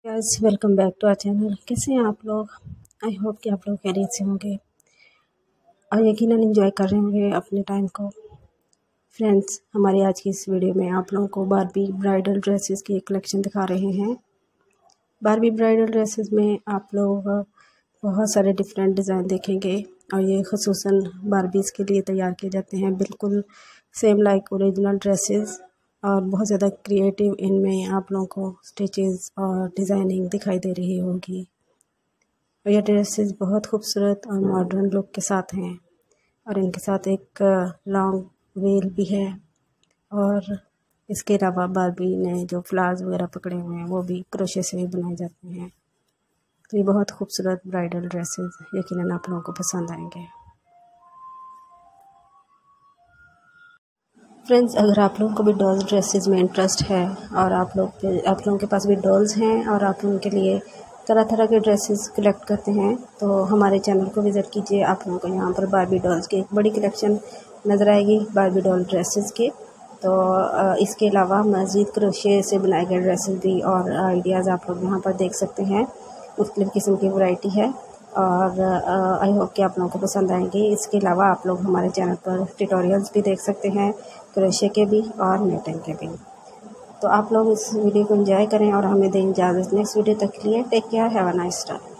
Guys welcome back to our channel. कैसे हैं आप लोग? आई होप कि आप लोग खैरियत से होंगे और यकीनन एंजॉय कर रहे होंगे अपने टाइम को। फ्रेंड्स, हमारी आज की इस वीडियो में आप लोगों को बारबी ब्राइडल ड्रेसेस की एक कलेक्शन दिखा रहे हैं। बारबी ब्राइडल ड्रेसेस में आप लोग बहुत सारे डिफरेंट डिज़ाइन देखेंगे और ये ख़ुसूसन बारबीज़ के लिए तैयार किए जाते हैं, बिल्कुल सेम लाइक ओरिजिनल ड्रेसेस। और बहुत ज़्यादा क्रिएटिव इनमें आप लोगों को स्टिचेस और डिज़ाइनिंग दिखाई दे रही होगी। और ये ड्रेसेस बहुत खूबसूरत और मॉडर्न लुक के साथ हैं और इनके साथ एक लॉन्ग वेल भी है। और इसके अलावा बारबी ने जो फ्लावर्स वगैरह पकड़े हुए हैं वो भी क्रोशे से ही बनाए जाते हैं। तो ये बहुत खूबसूरत ब्राइडल ड्रेसेस यकीनन आप लोगों को पसंद आएंगे। फ्रेंड्स, अगर आप लोगों को भी डॉल्स ड्रेसेस में इंटरेस्ट है और आप लोगों के पास भी डॉल्स हैं और आप लोगों के लिए तरह तरह के ड्रेसेस कलेक्ट करते हैं तो हमारे चैनल को विज़िट कीजिए। आप लोगों को यहाँ पर बारबी डॉल्स की एक बड़ी कलेक्शन नज़र आएगी, बारबी डॉल ड्रेसेस की। तो इसके अलावा मज़ीद क्रोशे से बनाए गए ड्रेसेस भी और आइडियाज़ आप लोग यहाँ पर देख सकते हैं। मुख्तलिफ़ किस्म की वैरायटी है और आई होप कि आप लोगों को पसंद आएंगे। इसके अलावा आप लोग हमारे चैनल पर ट्यूटोरियल्स भी देख सकते हैं, क्रोशे के भी और नेटिंग के भी। तो आप लोग इस वीडियो को एंजॉय करें और हमें दें इजाज़त। नेक्स्ट वीडियो तक के लिए take care, have a nice day.